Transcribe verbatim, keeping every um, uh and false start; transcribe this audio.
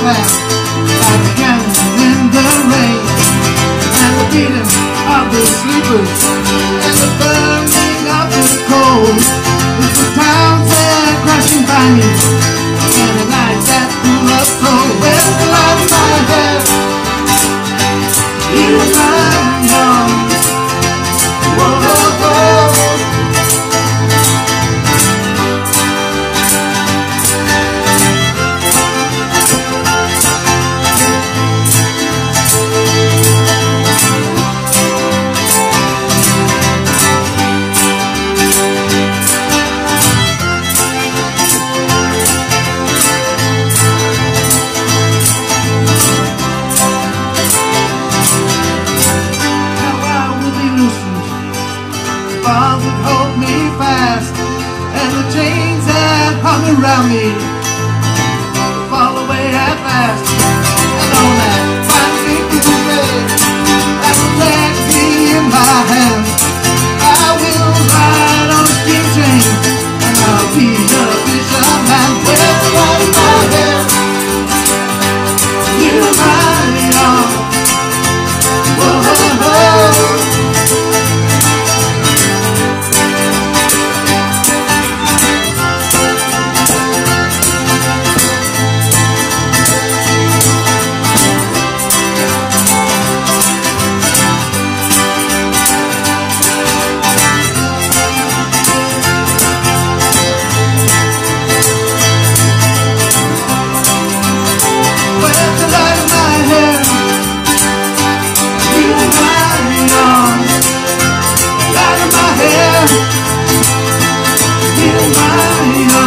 fast, like a cannon in the rain. And the beating of the sleepers and the burning of the cold. It's the towns that are crashing by me, and the night that full of cold. Where's the light in my head? You and my arms. Whoa, whoa, whoa. Bonds that hold me fast, and the chains that hung around me fall away at last. And on that fine blue day that will take me in my hands, I will ride on a steam train, and I'll be a fisherman. Where's the light in my head? You and my arms. Whoa, whoa, whoa. You and my